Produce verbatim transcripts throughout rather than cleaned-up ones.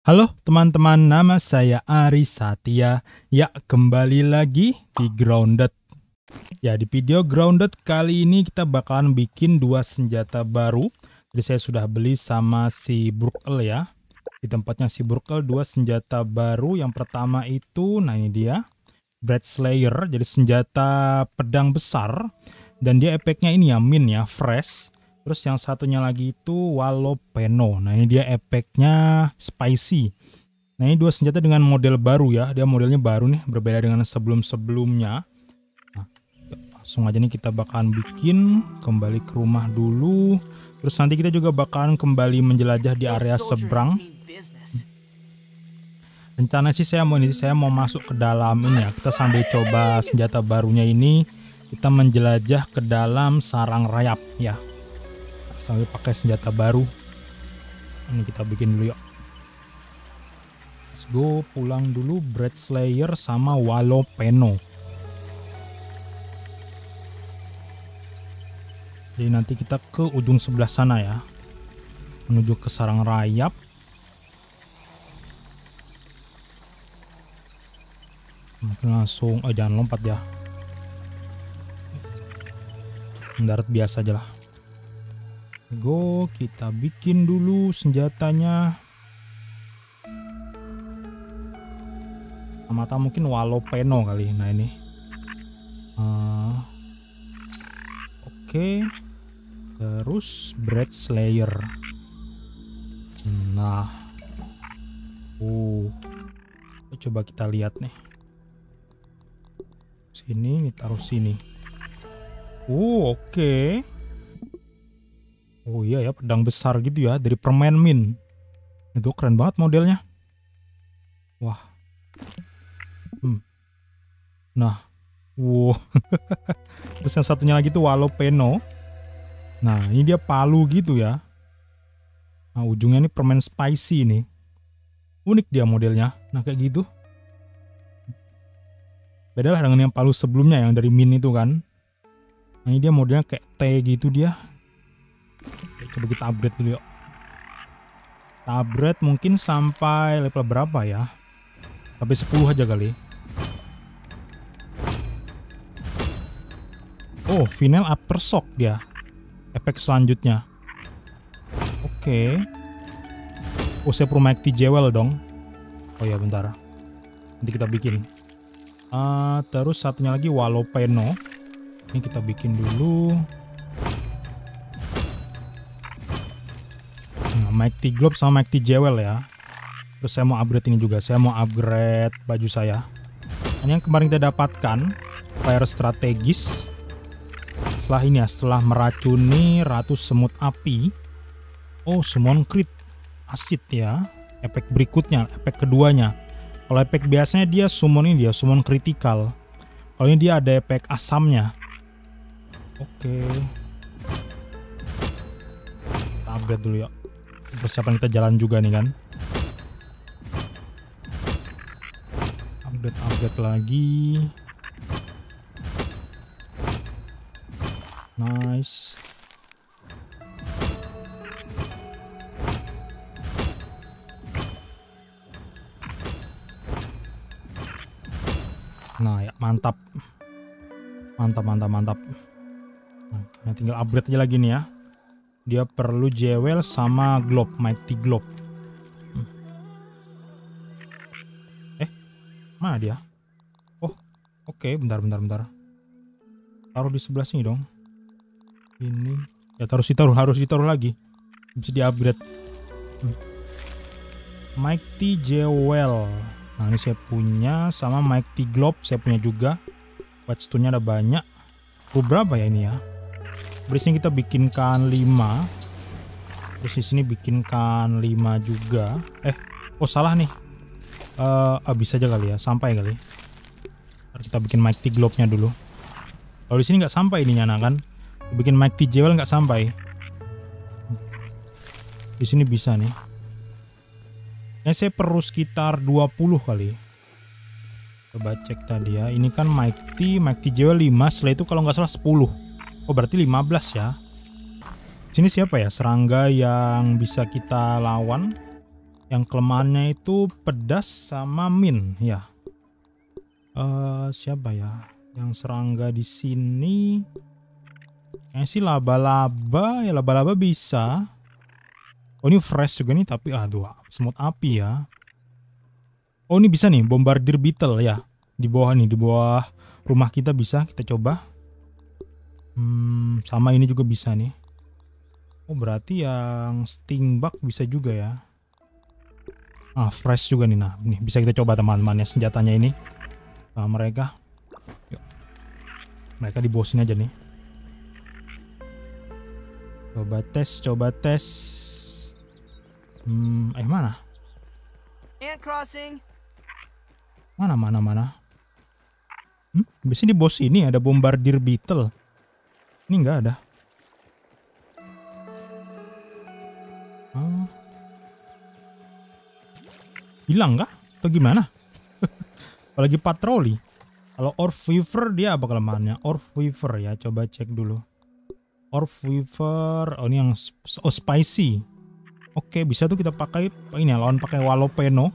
Halo teman-teman, nama saya Ari Satya. Ya, kembali lagi di Grounded. Ya, di video Grounded kali ini kita bakalan bikin dua senjata baru. Jadi saya sudah beli sama si Burkel ya. Di tempatnya si Burkel dua senjata baru. Yang pertama itu, nah ini dia, Bread Slayer. Jadi senjata pedang besar. Dan dia efeknya ini ya, min ya, fresh. Terus yang satunya lagi itu Walopeno. Nah ini dia efeknya spicy. Nah ini dua senjata dengan model baru ya. Dia modelnya baru nih, berbeda dengan sebelum-sebelumnya. Nah, langsung aja nih kita bakalan bikin. Kembali ke rumah dulu. Terus nanti kita juga bakalan kembali menjelajah di area seberang. Rencana sih saya mau ini, saya mau masuk ke dalam ini ya. Kita sambil coba senjata barunya ini. Kita menjelajah ke dalam sarang rayap ya. Sambil pakai senjata baru. Ini kita bikin dulu yuk. Let's go, pulang dulu Bread Slayer sama Walopeno. Jadi nanti kita ke ujung sebelah sana ya. Menuju ke sarang rayap. Mungkin langsung, oh jangan lompat ya. Mendarat biasa aja lah. Go, kita bikin dulu senjatanya. Mata mungkin Walopeno kali. Nah ini. Uh, Oke. Okay. Terus Bread Slayer. Nah. Uh. Coba kita lihat nih. Sini, taruh sini. Uh, oke. Okay. Oh iya ya, pedang besar gitu ya, dari permen min. Itu keren banget modelnya. Wah. Hmm. Nah. Wow. Terus yang satunya lagi tuh Walopeno. Nah, ini dia palu gitu ya. Nah, ujungnya ini permen spicy nih. Unik dia modelnya. Nah, kayak gitu. Beda lah dengan yang palu sebelumnya yang dari min itu kan. Nah, ini dia modelnya kayak T gitu dia. Coba kita upgrade dulu yuk. Kita upgrade mungkin sampai level berapa ya? Sampai sepuluh aja kali. Oh, final aftershock dia. Efek selanjutnya. Oke. Okay. Oh, saya perlu Mighty Jewel dong. Oh ya, bentar. Nanti kita bikin. Uh, terus satunya lagi Walopeno. Ini kita bikin dulu. Mighty Globe sama Mighty Jewel ya. Terus saya mau upgrade ini juga. Saya mau upgrade baju saya. Ini yang kemarin kita dapatkan. Fire strategis. Setelah ini ya. Setelah meracuni Ratu Semut Api. Oh, summon crit. Asid ya. Efek berikutnya. Efek keduanya. Kalau efek biasanya dia summon ini dia. Summon critical. Kalau ini dia ada efek asamnya. Oke. Kita upgrade dulu ya. Persiapan kita jalan juga nih kan. Update update lagi. Nice. Nah ya, mantap. Mantap mantap mantap. Nah, tinggal upgrade aja lagi nih ya. Dia perlu jewel sama globe, Mighty Globe. Hmm. Eh, mana dia? Oh, oke, okay. bentar, bentar, bentar. Taruh di sebelah sini dong. Ini, ya harus ditaruh, harus ditaruh lagi. Bisa di-upgrade. Hmm. Mighty Jewel. Nah ini saya punya, sama Mighty Globe saya punya juga. Whetstone-nya ada banyak. Oh, berapa ya ini ya? Di sini kita bikinkan lima. Terus di sini bikinkan lima juga. Eh, oh salah nih. Uh, ah, bisa aja kali ya, sampai kali. Harus kita bikin Mighty Globe-nya dulu. Kalau di sini nggak sampai ininya nah kan. Bikin Mighty Jewel nggak sampai. Di sini bisa nih. Ini saya perlu sekitar dua puluh kali. Coba cek tadi ya. Ini kan Mighty, Mighty Jewel lima. Setelah itu kalau nggak salah sepuluh. Oh berarti lima belas ya. Sini siapa ya serangga yang bisa kita lawan? Yang kelemahannya itu pedas sama min ya. Uh, siapa ya? Yang serangga di sini? Kayaknya sih laba-laba ya, laba-laba bisa. Oh ini fresh juga nih, tapi aduh semut api ya. Oh ini bisa nih, bombardier beetle ya. Di bawah nih, di bawah rumah kita bisa, kita coba. Hmm, sama ini juga bisa nih. Oh berarti yang sting bug bisa juga ya. Ah fresh juga nih, nah nih bisa kita coba teman-teman ya senjatanya ini. Nah mereka. Yuk. Mereka di bawah sini aja nih. Coba tes, coba tes. Hmm, eh mana? And crossing. Mana, mana, mana? Hmm, biasanya di bos ini ada bombardier beetle. Ini nggak ada. Oh. Hilang kah? Atau gimana? Apalagi patroli. Kalau Orb-Weaver dia apa kelemahannya? Orb-Weaver ya, coba cek dulu. Orb-Weaver, oh ini yang oh, spicy. Oke, bisa tuh kita pakai ini ya, lawan pakai Walopeno.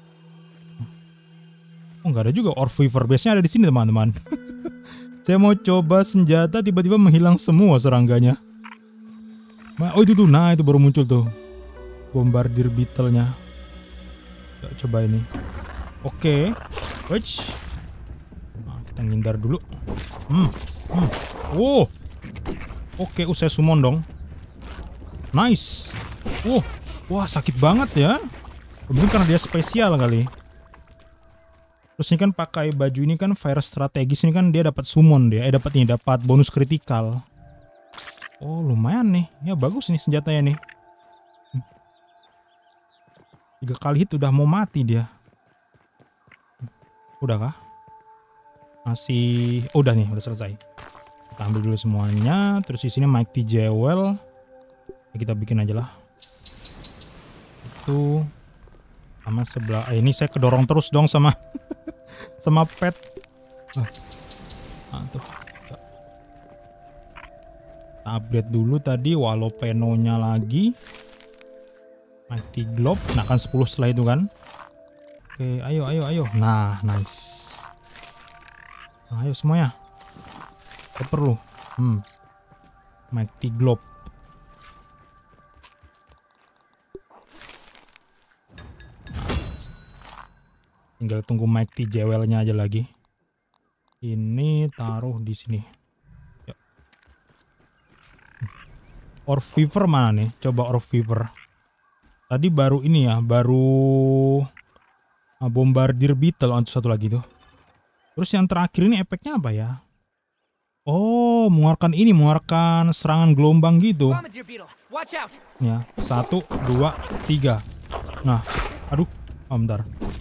Oh, nggak ada juga Orb-Weaver. Biasanya ada di sini, teman-teman. Saya mau coba senjata, tiba-tiba menghilang semua serangganya. Oh, itu tuh. Nah, itu baru muncul tuh. Bombardier beetle-nya. Coba ini. Oke. Wih. Nah, kita ngindar dulu. Hmm. Hmm. Oh. Oke, usai summon dong. Nice. Oh. Wah, sakit banget ya. Mungkin karena dia spesial kali. Terus ini kan pakai baju ini kan fire strategis, ini kan dia dapat summon dia, eh dapat ini dapat bonus kritikal. Oh lumayan nih, ya bagus nih senjatanya nih. Tiga kali hit udah mau mati dia. Udah kah? Masih, oh, udah nih, udah selesai. Kita ambil dulu semuanya, terus di sini Mighty Jewel, ya, kita bikin aja lah. Itu sama sebelah, eh, ini saya kedorong terus dong sama. Sama pet. Nah, tuh. Kita upgrade dulu tadi Walopeno-nya lagi. Mighty Globe. Nah kan sepuluh setelah itu kan. Oke ayo ayo ayo. Nah nice. Nah, ayo semuanya. Kita perlu. Hmm. Mighty Globe. Tinggal tunggu Mighty Jewel-nya aja lagi. Ini taruh di sini. Yuk. Orb-Weaver mana nih? Coba Orb-Weaver. Tadi baru ini ya, baru ah, Bombardier Beetle. Oh, satu lagi tuh. Terus yang terakhir ini efeknya apa ya? Oh, mengeluarkan ini, mengeluarkan serangan gelombang gitu. Ya, satu, dua, tiga. Nah, aduh, oh, bentar.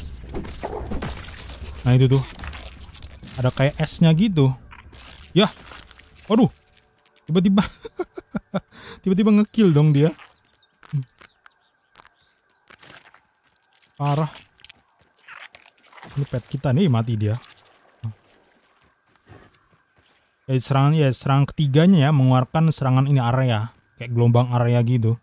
Nah itu tuh. Ada kayak esnya gitu. Ya. Waduh. Tiba-tiba. Tiba-tiba ngekill dong dia. Parah. Ini pet kita nih mati dia. Ya serangan ya serangan ketiganya ya mengeluarkan serangan ini area. Kayak gelombang area gitu.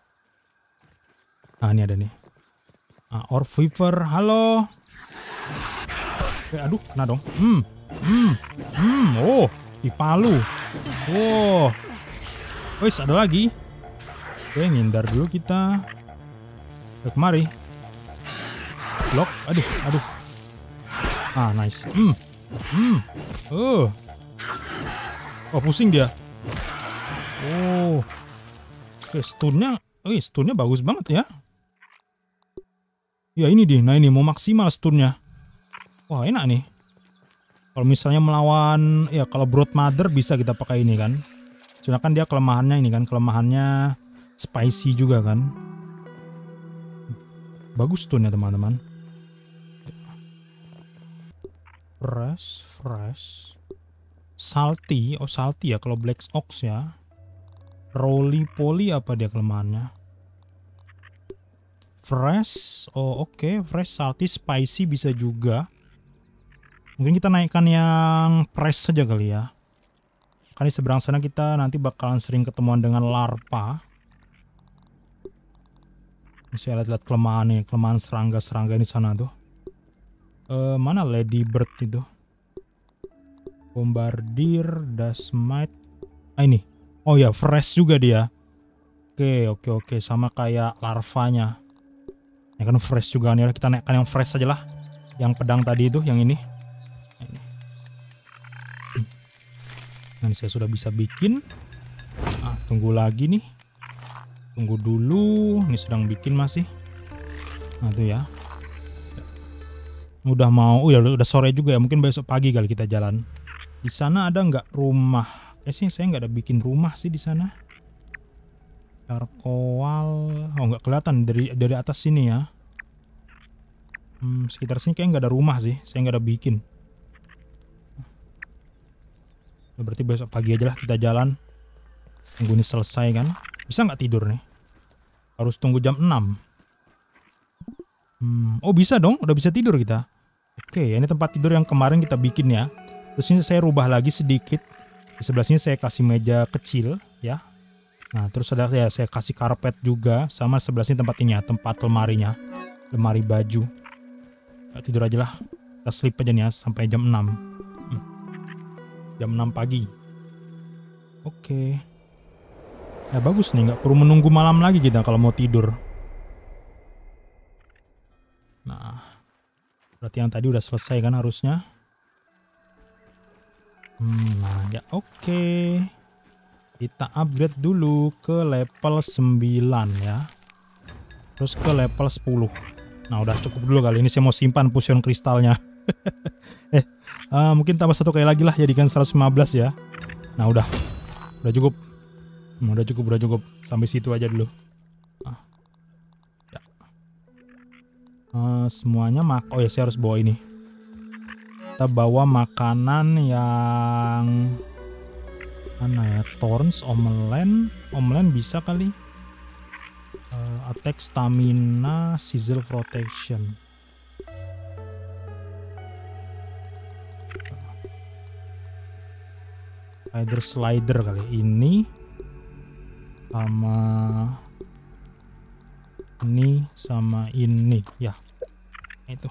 Nah ini ada nih. Nah, Orb-Weaver, halo. Oke, aduh, kena dong. Hmm, hmm, hmm, oh, di palu. Oh, wes ada lagi. Oke, ngindar dulu kita. Oke, kemari. Blok, aduh, aduh. Ah, nice. Hmm, hmm, oh, oh pusing dia. Oh, oke, stunnya, eh, stunnya bagus banget ya. Ya ini deh, nah ini mau maksimal stunnya. Wah enak nih. Kalau misalnya melawan, ya kalau Brood Mother bisa kita pakai ini kan. Cuma kan dia kelemahannya ini kan, kelemahannya spicy juga kan. Bagus stunnya teman-teman. Fresh, fresh. Salty, oh salty ya kalau Black Ox ya. Roly Poly apa dia kelemahannya? Fresh, oh oke, okay. Fresh, salty, spicy bisa juga. Mungkin kita naikkan yang press saja kali ya. Kan di seberang sana kita nanti bakalan sering ketemuan dengan larva. Saya lihat-lihat kelemahan nih, kelemahan serangga-serangga di sana tuh. Uh, mana Lady Bird itu? Bombardier, Dustmite. Ah ini. Oh ya, fresh juga dia. Oke, oke, oke. Sama kayak larvanya. Ya kan fresh juga nih. Kita naikkan yang fresh aja lah. Yang pedang tadi itu, yang ini. Ini. Nah, saya sudah bisa bikin. Ah, tunggu lagi nih. Tunggu dulu. Ini sedang bikin masih. Nah, tuh ya. Udah mau. Oh ya, udah sore juga ya. Mungkin besok pagi kali kita jalan. Di sana ada nggak rumah? Eh sih saya nggak ada bikin rumah sih di sana. Charcoal, oh nggak kelihatan dari dari atas sini ya. Hmm, sekitar sini kayak nggak ada rumah sih. Saya nggak ada bikin. Berarti besok pagi aja lah kita jalan. Tunggu ini selesai kan. Bisa nggak tidur nih? Harus tunggu jam enam. Hmm, oh bisa dong, udah bisa tidur kita. Oke, ini tempat tidur yang kemarin kita bikin ya. Terus ini saya rubah lagi sedikit. Di sebelah sini saya kasih meja kecil ya. Nah terus ada ya saya kasih karpet juga. Sama sebelah sini tempat ini ya, tempat lemarinya. Lemari baju. Ya, tidur aja lah. Kita sleep aja nih ya sampai jam enam. Hmm. Jam enam pagi. Oke. Ya bagus nih, nggak perlu menunggu malam lagi kita kalau mau tidur. Nah, berarti yang tadi udah selesai kan harusnya. Hmm, nah ya oke. Okay. Kita upgrade dulu ke level sembilan ya. Terus ke level sepuluh. Nah udah cukup dulu kali ini, saya mau simpan fusion kristalnya. eh uh, mungkin tambah satu kali lagi lah, jadikan seratus lima belas ya. Nah udah. Udah cukup. Hmm, udah cukup, udah cukup. Sampai situ aja dulu. Nah. Ya. Uh, semuanya mak. Oh ya saya harus bawa ini. Kita bawa makanan yang mana ya? Thorns, Omelan, Omelan bisa kali. Uh, attack, stamina, sizzle, protection. Slider, slider kali. Ini sama ini sama ini ya. Itu.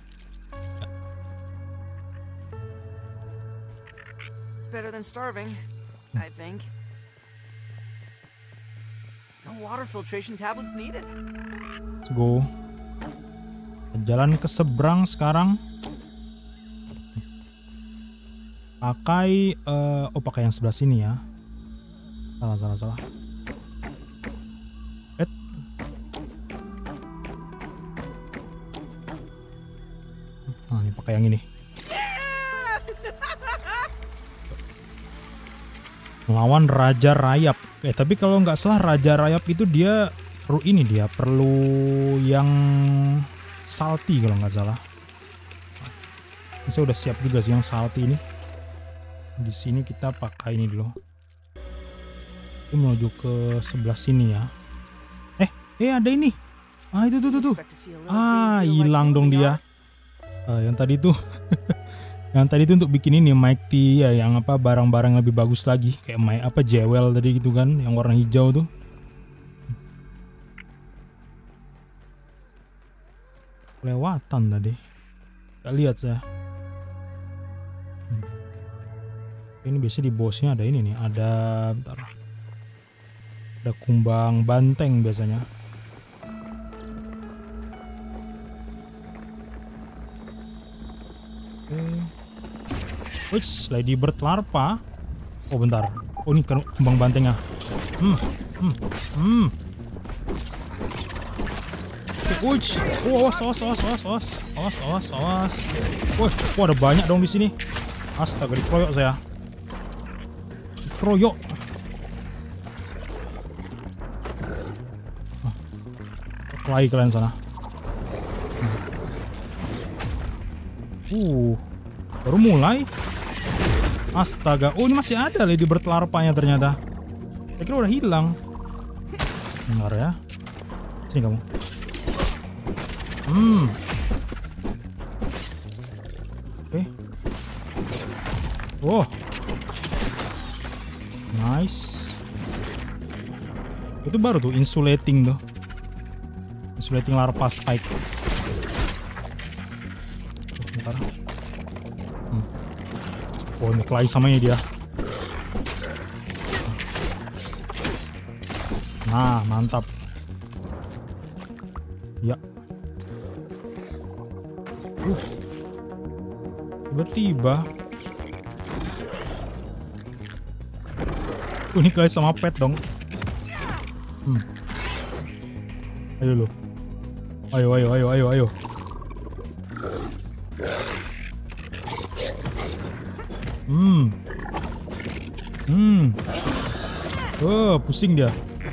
Better than starving, I think. No water filtration tablets needed. Let's go. Jalan ke seberang sekarang. Pakai, uh, oh pakai yang sebelah sini ya. Salah, salah, salah. Et. Nah, ini pakai yang ini. Melawan Raja Rayap. Eh tapi kalau nggak salah Raja Rayap itu dia perlu ini dia perlu yang salty kalau nggak salah. Ini saya udah siap juga sih yang salty ini. Di sini kita pakai ini dulu. Kita menuju ke sebelah sini ya. Eh, eh ada ini. Ah itu tuh tuh tuh. Ah hilang dong dia. Uh, yang tadi tuh. Yang tadi itu untuk bikin ini Mighty ya, yang apa barang-barang lebih bagus lagi kayak my, apa jewel tadi gitu kan, yang warna hijau tuh. Kelewatan tadi. Gak lihat saya. Hmm. Ini biasanya di bosnya ada ini nih, ada bentar. Ada kumbang banteng biasanya. Oke. Okay. Wih, Lady Bird larva. Oh bentar. Oh ini kan kembang bantengnya. Hmm, hmm, hmm. Wih, oh, awas, awas, awas, awas, awas, awas, awas, awas. Wih, oh, ada banyak dong di sini. Astaga, dikeroyok saya. Dikeroyok. Ah, lagi kalian sana. Uh, baru mulai. Astaga, oh ini masih ada Lady Bird larvanya ternyata. Saya kira udah hilang. Bentar ya. Sini kamu. Hmm. Oke. Okay. Wow. Nice. Itu baru tuh insulating tuh. Insulating larva spike. Bentar. Hmm. Oh, ini kelahi samanya dia. Nah, mantap. Ya. Uh. Tiba-tiba. Uh, ini kelahi sama pet dong. Hmm. Ayo lo. Ayo, ayo, ayo, ayo, ayo. Hmm. Hmm. Oh, pusing dia.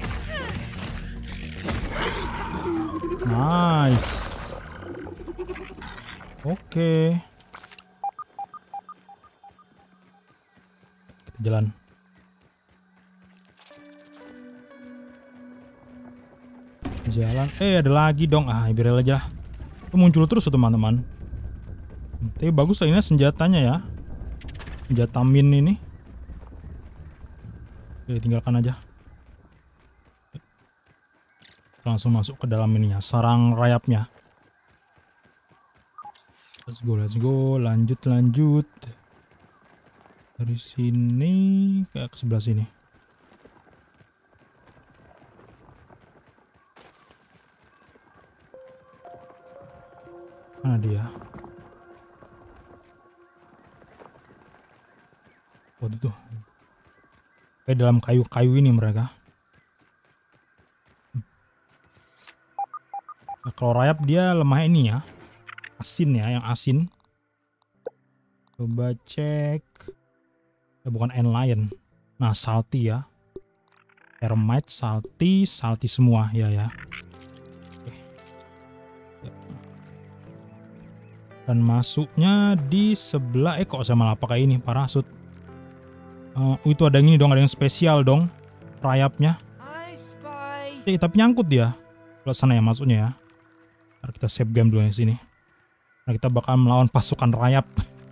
Nice. Oke. Kita jalan. Jalan. Eh, ada lagi dong. Ah, biarin aja. Itu muncul terus teman-teman. Tapi bagus lah ini senjatanya ya. Senjata min ini. Oke, tinggalkan aja. Langsung masuk ke dalam ininya, sarang rayapnya. Let's go, let's go. Lanjut, lanjut. Dari sini ke sebelah sini. Mana dia? Oh, itu tuh. Kayak dalam kayu-kayu ini mereka. Nah, kalau rayap dia lemah ini ya. Asin ya, yang asin. Coba cek. Eh, bukan Ant Lion. Nah, salty ya. Termite, salty, salty semua ya ya. Oke. Dan masuknya di sebelah. Eh kok saya malah pakai ini parasut. Uh, itu ada yang ini dong, ada yang spesial dong. Rayapnya. Eh, tapi nyangkut dia. Ke sana ya masuknya ya. Ntar kita save game dulu di sini. Nah, kita bakal melawan pasukan rayap.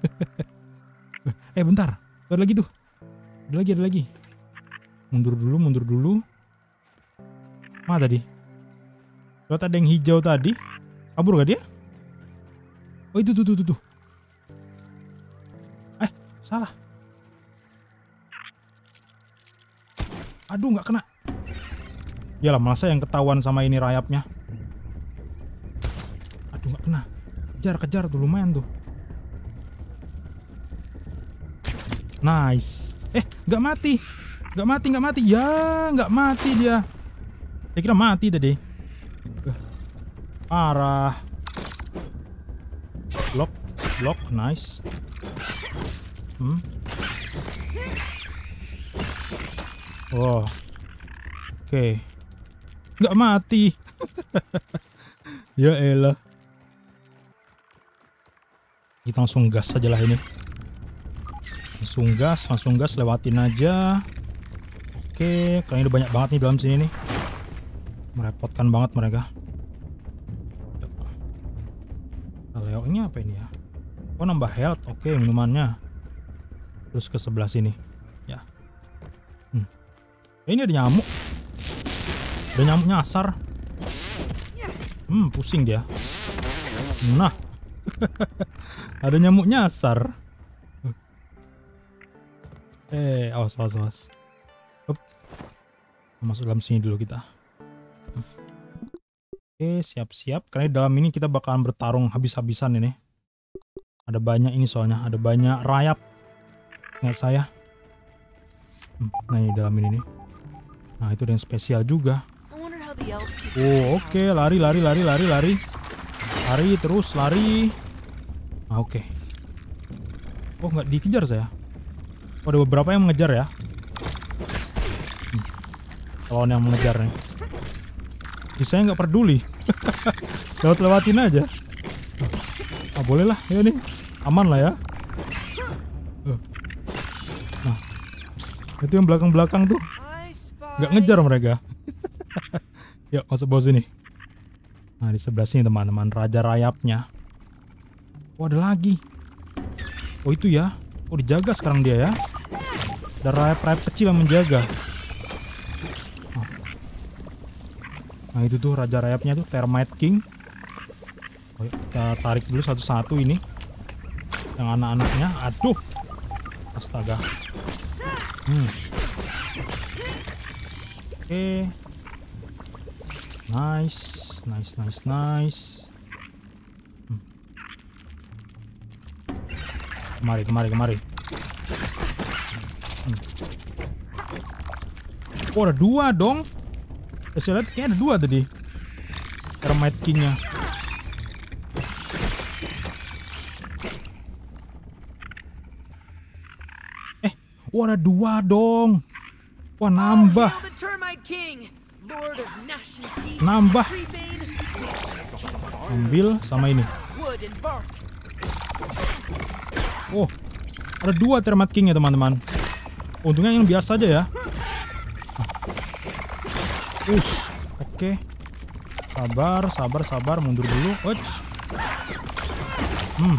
Eh bentar, ada lagi tuh. Ada lagi, ada lagi. Mundur dulu, mundur dulu. Mana tadi? Lihat ada yang hijau tadi. Kabur gak dia? Oh itu tuh tuh tuh. tuh. Eh salah. Aduh nggak kena. Yalah masa yang ketahuan sama ini rayapnya. Aduh nggak kena. Kejar kejar tuh lumayan tuh. Nice. Eh nggak mati. Nggak mati nggak mati. Ya nggak mati dia. Saya kira mati tadi. Parah. Block block nice. Hmm. Wow. Oke. Okay. Nggak mati. Ya elah. Kita langsung gas aja lah ini. Langsung gas, langsung gas, lewatin aja. Oke, kayaknya udah banyak banget nih dalam sini nih. Merepotkan banget mereka. Leo ini apa ini ya? Oh nambah health, oke minumannya. Terus ke sebelah sini. Ya. Hmm. Ini ada nyamuk. Ada nyamuk nyasar. Hmm, pusing dia. Nah. Ada nyamuk nyasar. Eh, awas, awas, awas. Up. Masuk dalam sini dulu kita. Oke, siap-siap. Karena di dalam ini kita bakalan bertarung habis-habisan ini. Ada banyak ini soalnya. Ada banyak rayap. Ingat saya. Nah, ini dalam ini nih. Nah, itu yang spesial juga. Oh, oke. Okay. Lari, lari, lari, lari, lari. Lari, terus lari. Ah, oke. Okay. Oh, nggak dikejar saya. Oh, ada beberapa yang mengejar ya. Hmm. Kalau yang mengejar nih. Jadi saya nggak peduli. Lewat-lewatin aja. Ah, boleh lah. Ya nih. Aman lah ya. Nah. Itu yang belakang-belakang tuh. Nggak ngejar mereka. Yuk, masuk bawah sini. Nah, di sebelah sini teman-teman. Raja rayapnya. Oh, ada lagi. Oh, itu ya. Oh, dijaga sekarang dia ya. Ada rayap-rayap kecil yang menjaga. Oh. Nah itu tuh raja rayapnya tuh Termite King. Oh, kita tarik dulu satu-satu ini. Yang anak-anaknya. Aduh. Astaga. Hmm. Oke. Okay. Nice. Nice, nice, nice. Hmm. Kemari, kemari, kemari. Hmm. Oh ada dua dong. Saya lihat kayaknya ada dua tadi. Termite King-nya. Eh, oh ada dua dong. Wah nambah. Nambah. Ambil sama ini. Oh, ada dua Termite King ya teman-teman. Untungnya yang biasa aja ya. Ush, oke. Okay. Sabar, sabar, sabar, mundur dulu. Ush. Hmm.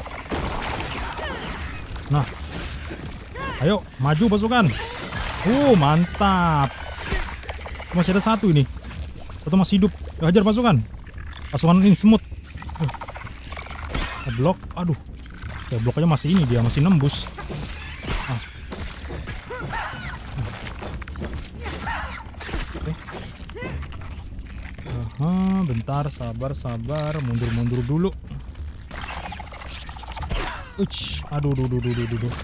Nah. Ayo, maju pasukan. Uh, mantap. Masih ada satu ini. Satu masih hidup. Hajar pasukan. Pasukan ini semut. Uh. Blok, aduh. Ya blok aja masih ini dia, masih nembus. Ah. Aha, bentar, sabar, sabar, mundur-mundur dulu. Uch, aduh, duh, duh, duh, duh, duh.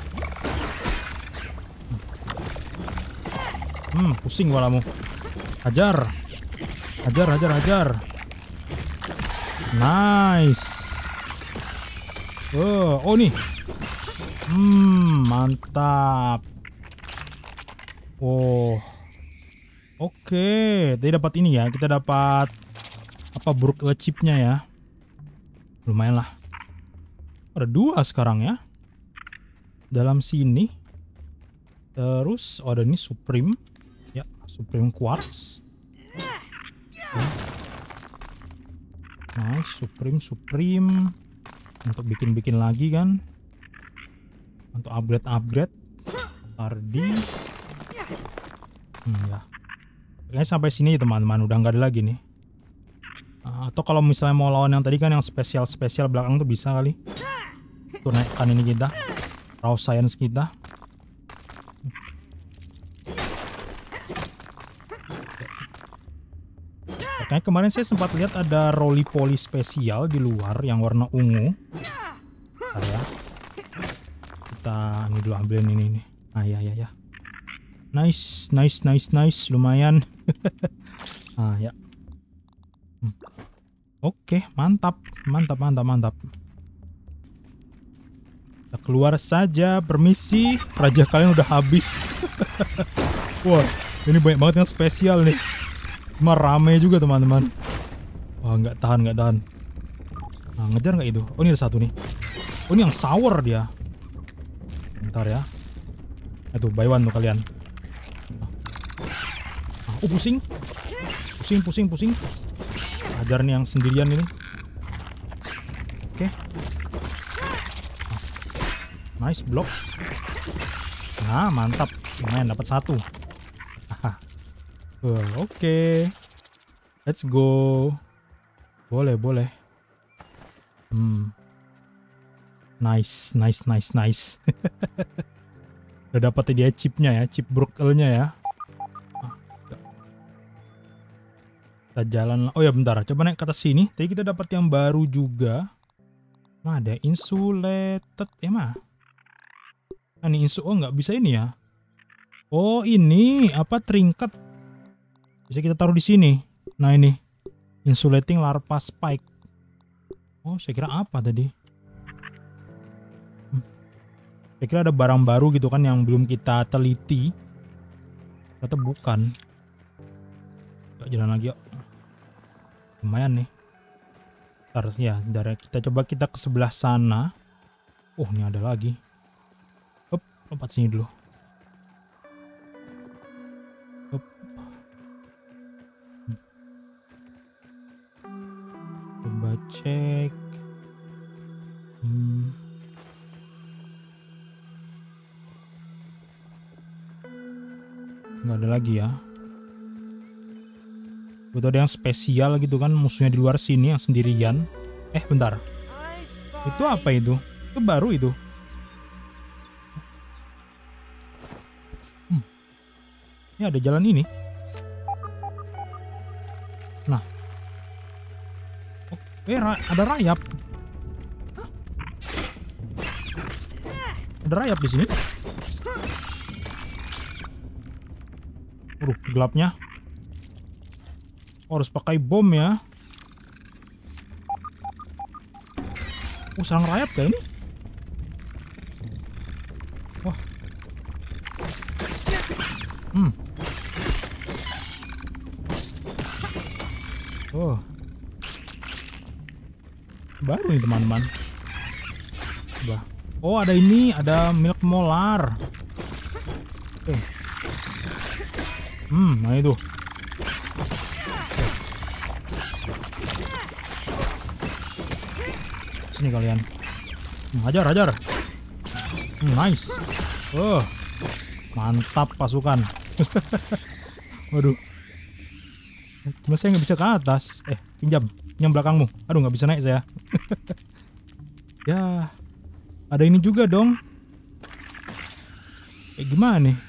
Hmm, pusing kepalamu. Hajar, hajar, hajar, hajar. Nice. Oh, oh nih. Hmm, mantap. Oh. Oke, tadi dapat ini ya. Kita dapat apa brook chipnya ya. Lumayan lah. Ada dua sekarang ya. Dalam sini. Terus oh, ada ini Supreme. Ya, Supreme Quartz. Ya. Nah, Supreme Supreme untuk bikin-bikin lagi kan. Untuk upgrade-upgrade. Tardi. Hmm, ya. Kayaknya sampai sini teman-teman, udah nggak ada lagi nih. Uh, atau kalau misalnya mau lawan yang tadi kan yang spesial-spesial belakang tuh bisa kali. Tuh naikkan ini kita, raw science kita. Kayaknya kemarin saya sempat lihat ada roly-poly spesial di luar yang warna ungu. Bentar ya. Kita ini dulu ambilin ini nih. Ah ya ya ya. Nice, nice, nice, nice, lumayan. Ah ya. Hmm. Oke, mantap, mantap, mantap, mantap. Kita keluar saja, permisi. Raja kalian udah habis. Wah, ini banyak banget yang spesial nih. Cuma rame juga teman-teman. Wah, nggak tahan, nggak tahan. Nah, ngejar nggak itu? Oh ini ada satu nih. Oh ini yang sour dia. Bentar ya. Itu buy one tuh kalian. Oh pusing. Pusing, pusing, pusing. Ajar nih yang sendirian ini. Oke. Okay. Nice block. Nah mantap. Lumayan dapat satu. uh, Oke okay. Let's go. Boleh, boleh. Hmm. Nice, nice, nice, nice. Udah dapat dia chipnya ya. Chip brokelnya ya. Kita jalan. Oh ya bentar, coba naik ke atas sini. Tadi kita dapat yang baru juga. Nah, ada insulated ya mah. Nah, ini insu oh nggak bisa ini ya. Oh ini apa trinket. Bisa kita taruh di sini. Nah ini insulating larva spike. Oh saya kira apa tadi? Hmm. Saya kira ada barang baru gitu kan yang belum kita teliti. Ternyata bukan. Gak jalan lagi yuk. Lumayan nih. Ntar ya, dari kita coba kita ke sebelah sana. Oh, ini ada lagi. Hup, lompat sini dulu. Hup. Coba cek. Hmm. Nggak ada lagi ya. Betul ada yang spesial gitu kan, musuhnya di luar sini yang sendirian. Eh bentar, I spy. itu apa itu? Itu baru itu. Hmm. Ya ada jalan ini. Nah, oh, eh ra- ada rayap. Hah? Ada rayap di sini. Waduh, gelapnya. Oh, harus pakai bom ya. Oh, serang rayap kayak ini. Wah. Hmm. Oh. Baru nih teman-teman. Coba. Oh, ada ini, ada milk molar. Oke. Hmm, nah itu. Sini kalian. Hmm, hajar, hajar. Hmm, nice. Oh, mantap pasukan. Waduh. Cuma saya nggak bisa ke atas. Eh, pinjam, pinjam belakangmu. Aduh, nggak bisa naik saya. Ya, ada ini juga dong. Eh, gimana nih?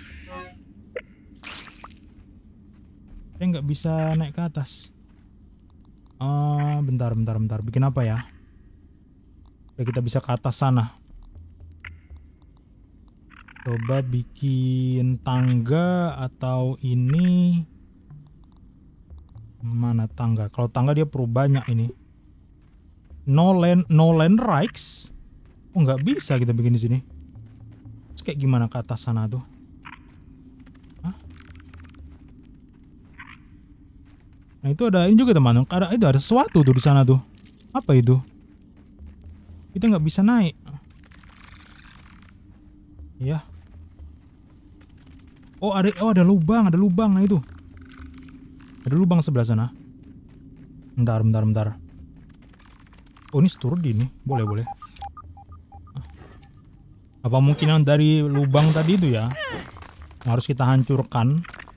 Saya nggak bisa naik ke atas. Ah, bentar, bentar, bentar. Bikin apa ya? Biar kita bisa ke atas sana. Coba bikin tangga atau ini. Mana tangga? Kalau tangga dia perlu banyak ini. No land, no land rights. Oh, nggak bisa kita bikin di sini. Terus kayak gimana ke atas sana tuh? Hah? Nah itu ada ini juga teman. Ada itu ada sesuatu tuh di sana tuh. Apa itu? Kita nggak bisa naik. Ya. Oh ada, oh ada lubang, ada lubang. Nah itu. Ada lubang sebelah sana. Bentar, bentar, bentar. Oh ini sturdy nih. Boleh, boleh. Apa mungkin yang dari lubang tadi itu ya? Yang harus kita hancurkan.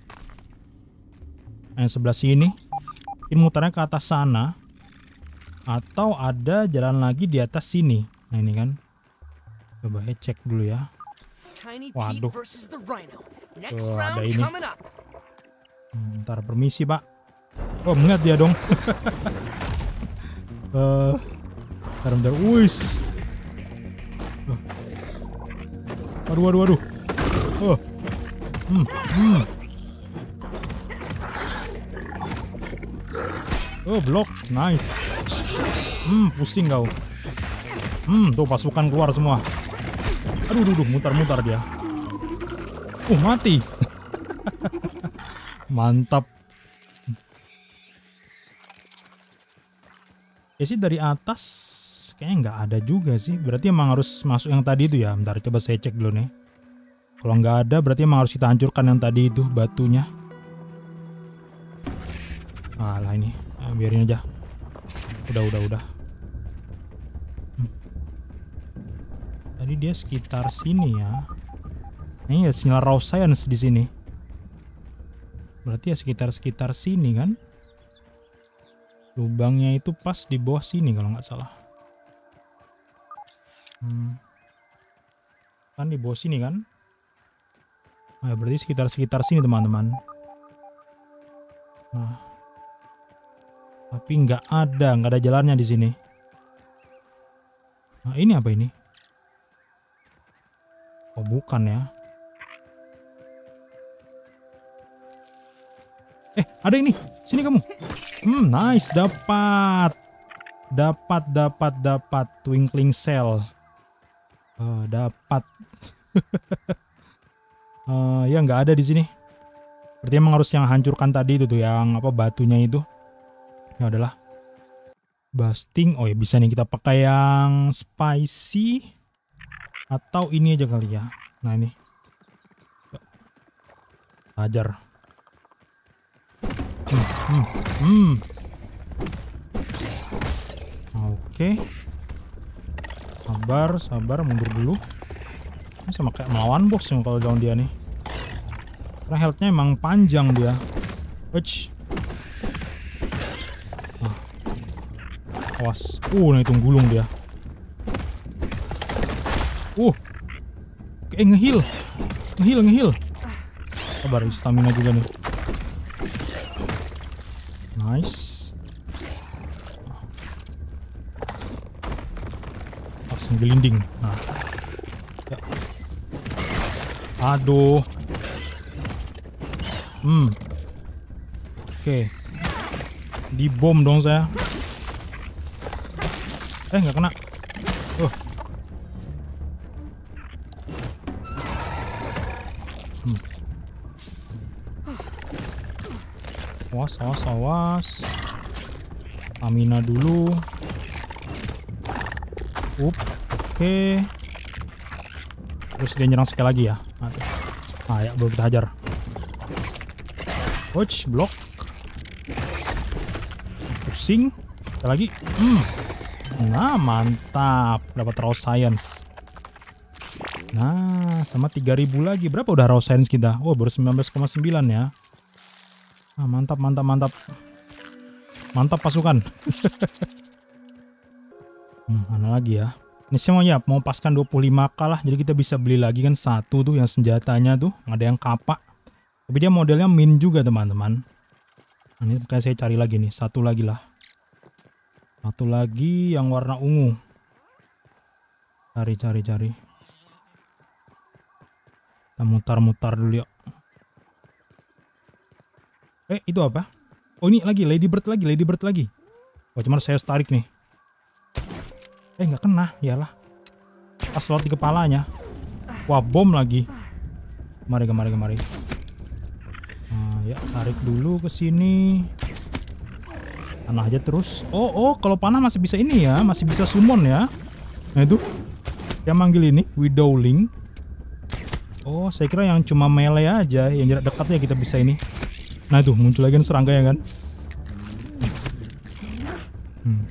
Yang sebelah sini. Ini mutarnya ke atas sana. Atau ada jalan lagi di atas sini. Nah ini kan. Coba ya cek dulu ya. Tiny Waduh. Pete versus the Rhino. Next Tuh, ada round ini. coming up. Hmm, Ntar permisi pak. Oh mengat dia dong. uh, Bentar bentar. Wuis. Uh. Aduh aduh aduh. Oh. Hmm. Hmm. Oh blok. Nice. Hmm pusing kau. Hmm tuh pasukan keluar semua. Aduh aduh, aduh mutar-mutar dia. Uh mati. Mantap. Ya sih dari atas kayaknya nggak ada juga sih. Berarti emang harus masuk yang tadi itu ya. Bentar coba saya cek dulu nih. Kalau nggak ada berarti emang harus kita hancurkan yang tadi itu batunya. Alah ini nah, biarin aja. Udah udah udah. Hmm. Tadi dia sekitar sini ya. Ini ya sinyal raw science di sini. Berarti ya sekitar-sekitar sini kan. Lubangnya itu pas di bawah sini kalau nggak salah. Hmm. Kan di bawah sini kan. Nah, berarti sekitar-sekitar sini teman-teman. Nah. Tapi nggak ada, nggak ada jalannya di sini. Nah, ini apa ini? Oh, bukan ya. Eh, ada ini. Sini kamu. Hmm, nice, dapat. Dapat, dapat, dapat twinkling cell. Oh, dapat. uh, ya nggak ada di sini. Berarti emang harus yang hancurkan tadi itu tuh, yang apa batunya itu. Ya udahlah. Busting. Oh ya bisa nih kita pakai yang spicy atau ini aja kali ya. Nah ini. Hajar. Hmm, hmm, hmm. Oke. Sabar, sabar, mundur dulu. Ini sama kayak melawan bos yang kalau lawan dia nih. Karena health-nya emang panjang dia. Wih. Awas. Uh, nah itu gulung dia. Uh. Eh, ngeheal. Ngeheal, ngeheal. Sabar, stamina juga nih. Nice. Langsung gelinding. Nah. Ya. Aduh. Hmm. Oke. Di bom dong saya. Eh, nggak kena. Oh. Hmm. Awas, awas, awas. Stamina dulu. Up. Oke. Terus dia nyerang sekali lagi ya. Nah, ya baru kita hajar. Watch, block. Pusing. Sekali lagi. Hmm. Nah, mantap. Dapat raw science. Nah, sama tiga ribu lagi. Berapa udah raw science kita? Oh, baru sembilan belas koma sembilan ya. Ah, mantap, mantap, mantap. Mantap pasukan. hmm, mana lagi ya? Ini semuanya mau paskan dua puluh lima k lah. Jadi kita bisa beli lagi kan satu tuh yang senjatanya tuh. Ada yang kapak. Tapi dia modelnya min juga teman-teman. Nah, ini kayak saya cari lagi nih. Satu lagi lah. Satu lagi yang warna ungu. Cari, cari, cari. Kita mutar-mutar dulu yuk. Eh, itu apa? Oh, ini lagi. Ladybird lagi. Ladybird lagi. Oh, cuma saya tarik nih. Eh, nggak kena. Iyalah. Pas slot di kepalanya. Wah, bom lagi. Kemari, kemari, kemari. Nah, ya, tarik dulu ke sini. Panah aja terus. Oh, oh, kalau panah masih bisa ini ya. Masih bisa summon ya. Nah, itu. Yang manggil ini. Widowling. Oh, saya kira yang cuma melee aja. Yang jarak dekatnya kita bisa ini. Nah, itu. Muncul lagi serangga ya kan. Hmm.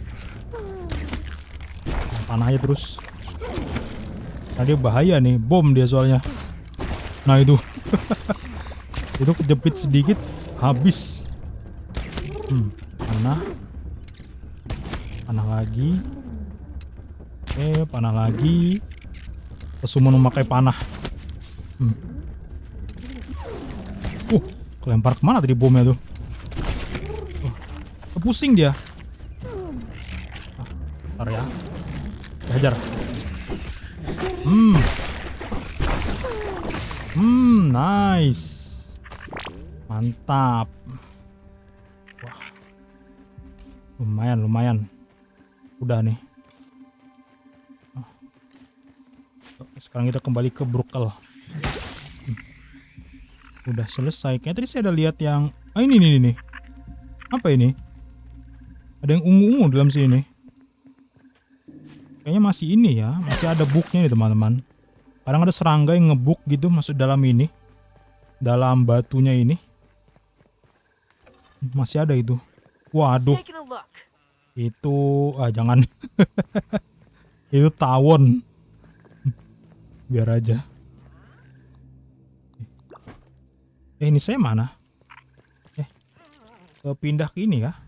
Panah aja terus. Nah, dia bahaya nih. Bom dia soalnya. Nah, itu. Itu kejepit sedikit. Habis. Hmm. Panah. Panah lagi. Eh, panah lagi. Kesumun memakai panah. Hmm. Uh, kelempar kemana tadi bomnya tuh? Uh, kepusing dia. Ah, bentar ya. Hajar. Hmm. Hmm, nice. Mantap. Wah. Lumayan, lumayan. Udah nih. Sekarang kita kembali ke Brukel. Hmm. Udah selesai. Kayaknya tadi saya ada lihat yang... Ah, ini nih, nih. Apa ini? Ada yang ungu-ungu dalam sini. Kayaknya masih ini ya. Masih ada buknya nih teman-teman. Kadang ada serangga yang ngebuk gitu masuk dalam ini. Dalam batunya ini. Masih ada itu. Waduh. Itu... Ah, jangan. Itu tawon. Biar aja. Eh, ini saya mana? Eh, pindah ke ini kah?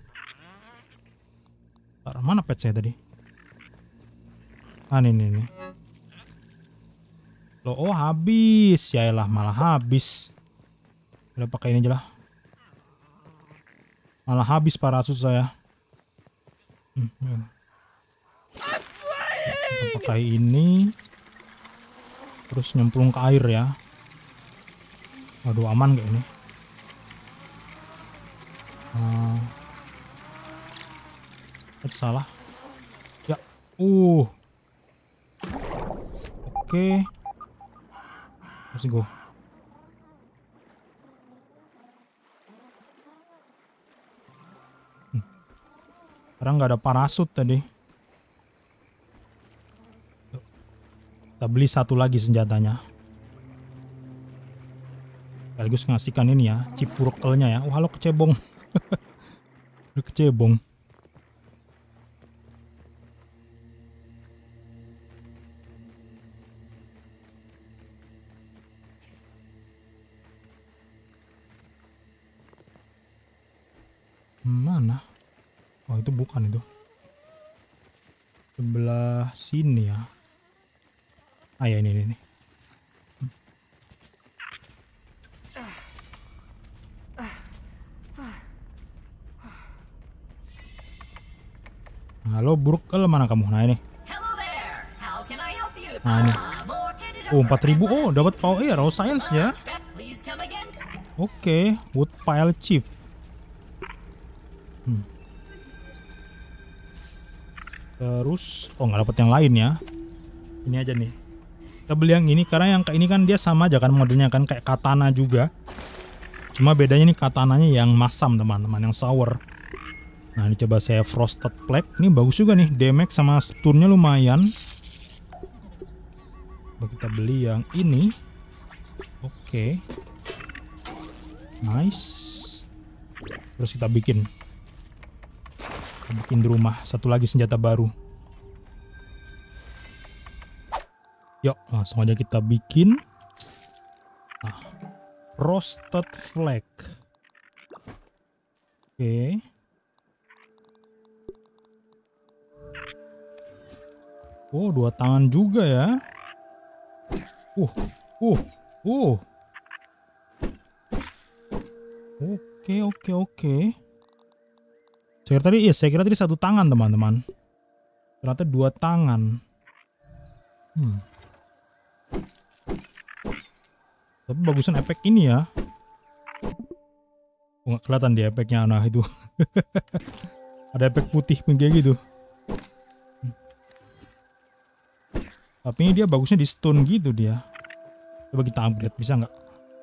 Mana pet saya tadi? Ah, ini, ini, ini. Loh, oh habis. Yaelah, malah habis. Udah pakai ini aja lah. Malah habis parasut saya. Hmm, ya. Kita pakai ini. Terus nyemplung ke air ya. Waduh, aman gak ini? Uh, salah. Ya. Uh. Oke. Okay. Let's go. Hmm. Karena nggak ada parasut tadi. Kita beli satu lagi senjatanya. Sekaligus ngasihkan ini ya, chip Brukelnya ya. Oh, halo kecebong. Udah kecebong. Mana? Oh, itu bukan itu. Sebelah sini ya. Ah ya, ini ini. ini. Halo Burkel, mana kamu? Nah ini. Nah ini. Oh empat ribu. Oh dapat power eh raw science ya. Oke, okay. Woodpile chip. Hmm. Terus, oh nggak dapat yang lain ya. Ini aja nih. Kita beli yang ini karena yang kayak ini kan dia sama aja kan modelnya kan kayak katana juga. Cuma bedanya nih katananya yang masam teman-teman, yang sour. Nah ini coba saya frosted plague. Ini bagus juga nih, damage sama stunnya lumayan. Coba kita beli yang ini. Oke. Okay. Nice. Terus kita bikin. Kita bikin di rumah. Satu lagi senjata baru. Yuk langsung aja kita bikin. Nah, roasted flag. Oke. Okay. Oh dua tangan juga ya. Uh, uh, uh. Oke, oke, oke. Saya kira tadi, iya, saya kira tadi satu tangan teman-teman. Ternyata dua tangan. Hmm. Tapi bagusan efek ini ya. Oh, nggak kelihatan di efeknya, nah itu. Ada efek putih kayak gitu. Hmm. Tapi ini dia bagusnya di stone gitu dia. Coba kita upgrade, bisa nggak?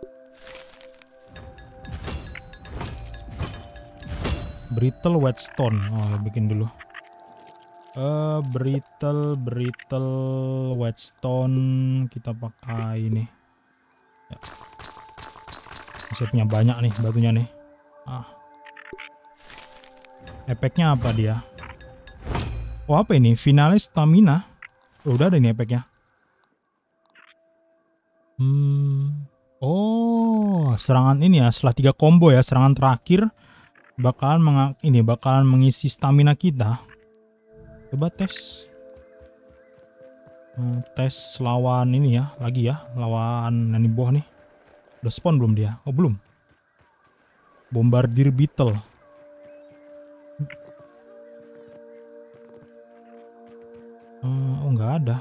Brittle whetstone. Oh, bikin dulu. Uh, brittle, brittle whetstone kita pakai ini. Ya. Saya punya banyak nih batunya nih. Ah. Efeknya apa dia? Oh apa ini? Finale stamina. Oh, udah ada ini efeknya. Hmm. Oh, serangan ini ya. Setelah tiga combo ya, serangan terakhir bakalan meng ini bakalan mengisi stamina kita. Coba tes. Hmm, tes lawan ini ya, lagi ya, lawan nani buah nih. Udah spawn belum dia? Oh belum. Bombardier beetle. Hmm, oh nggak ada.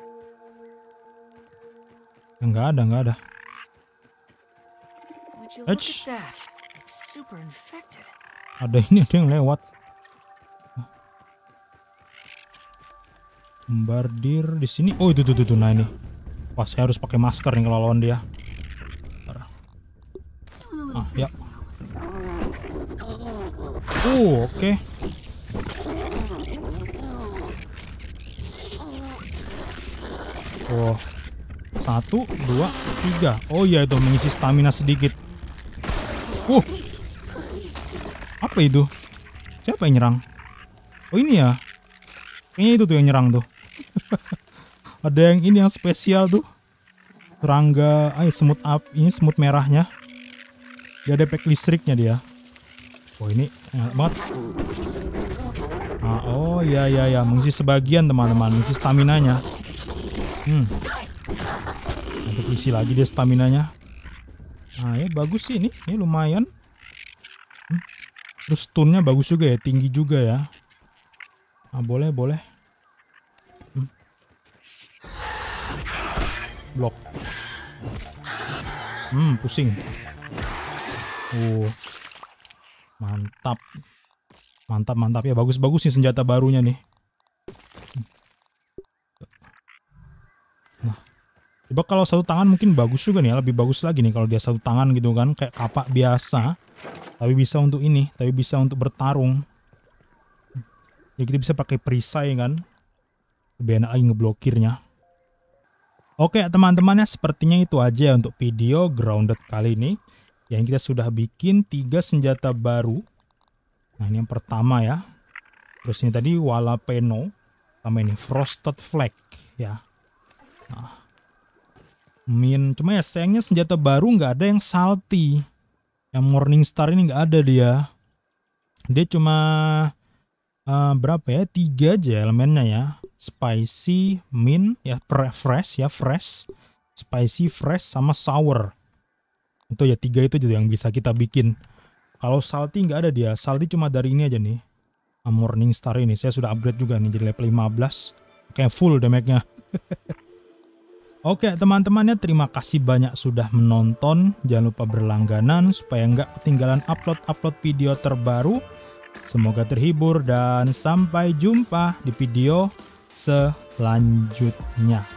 Nggak ada, nggak ada. Ech. Ada ini, ada yang lewat. Bombardir di sini. Oh itu tuh tuh, tuh. Nah ini. Wah saya harus pakai masker nih kalau lawan dia. Ah ya. Oh oke. Okay. Oh satu dua tiga. Oh iya itu mengisi stamina sedikit. Uh. Apa itu? Siapa yang nyerang? Oh ini ya. Kayaknya itu tuh yang nyerang tuh. Ada yang ini yang spesial tuh. Serangga, ayo semut up, ini semut merahnya. Dia ada efek listriknya dia. Oh ini enak banget. Nah, oh ya ya ya, mengisi sebagian teman-teman, mengisi staminanya. Hmm. Untuk isi lagi dia staminanya. Nah ya bagus sih ini, ini lumayan. Hmm. Terus stunnya bagus juga ya, tinggi juga ya. Nah, boleh boleh. Hmm. Blok. Hmm pusing. Uh, mantap, mantap mantap ya, bagus bagus nih senjata barunya nih. Nah, coba kalau satu tangan mungkin bagus juga nih, lebih bagus lagi nih kalau dia satu tangan gitu kan, kayak kapak biasa. Tapi bisa untuk ini, tapi bisa untuk bertarung. Ya kita bisa pakai perisai kan, lebih enak lagi ngeblokirnya. Oke teman-teman ya, sepertinya itu aja untuk video Grounded kali ini. Yang kita sudah bikin tiga senjata baru. Nah ini yang pertama ya. Terus ini tadi Walapeno. Sama ini Frosted Flag ya. Nah, min, cuma ya sayangnya senjata baru nggak ada yang salty. Yang Morning Star ini nggak ada dia. Dia cuma uh, berapa ya? Tiga aja elemennya ya. Spicy, mint, ya fresh ya fresh, spicy, fresh, sama sour. Itu ya tiga itu juga yang bisa kita bikin. Kalau salty nggak ada dia. Salty cuma dari ini aja nih. Morning Star ini. Saya sudah upgrade juga nih jadi level lima belas. Kayak full damage-nya. Oke teman-temannya, terima kasih banyak sudah menonton. Jangan lupa berlangganan supaya nggak ketinggalan upload-upload video terbaru. Semoga terhibur dan sampai jumpa di video selanjutnya.